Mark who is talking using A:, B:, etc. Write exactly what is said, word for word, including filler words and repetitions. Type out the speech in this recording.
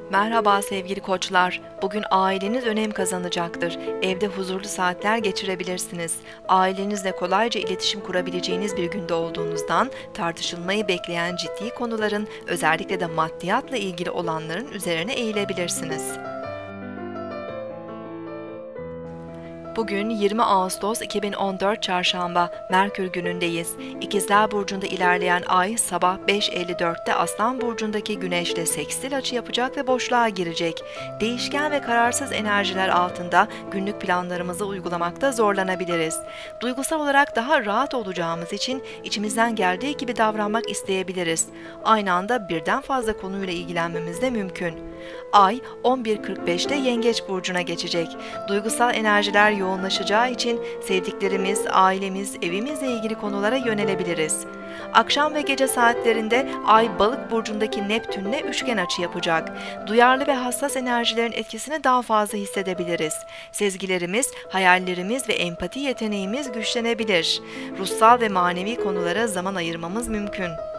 A: Merhaba sevgili koçlar. Bugün aileniz önem kazanacaktır. Evde huzurlu saatler geçirebilirsiniz. Ailenizle kolayca iletişim kurabileceğiniz bir günde olduğunuzdan tartışılmayı bekleyen ciddi konuların, özellikle de maddiyatla ilgili olanların üzerine eğilebilirsiniz. Bugün yirmi Ağustos iki bin on dört Çarşamba, Merkür günündeyiz. İkizler Burcu'nda ilerleyen ay sabah beş elli dörtte Aslan Burcu'ndaki Güneş'le sekstil açı yapacak ve boşluğa girecek. Değişken ve kararsız enerjiler altında günlük planlarımızı uygulamakta zorlanabiliriz. Duygusal olarak daha rahat olacağımız için içimizden geldiği gibi davranmak isteyebiliriz. Aynı anda birden fazla konuyla ilgilenmemiz de mümkün. Ay on bir kırk beşte Yengeç Burcu'na geçecek. Duygusal enerjiler yoğunlaşacağı için sevdiklerimiz, ailemiz, evimizle ilgili konulara yönelebiliriz. Akşam ve gece saatlerinde Ay Balık burcundaki Neptün'le üçgen açı yapacak. Duyarlı ve hassas enerjilerin etkisini daha fazla hissedebiliriz. Sezgilerimiz, hayallerimiz ve empati yeteneğimiz güçlenebilir. Ruhsal ve manevi konulara zaman ayırmamız mümkün.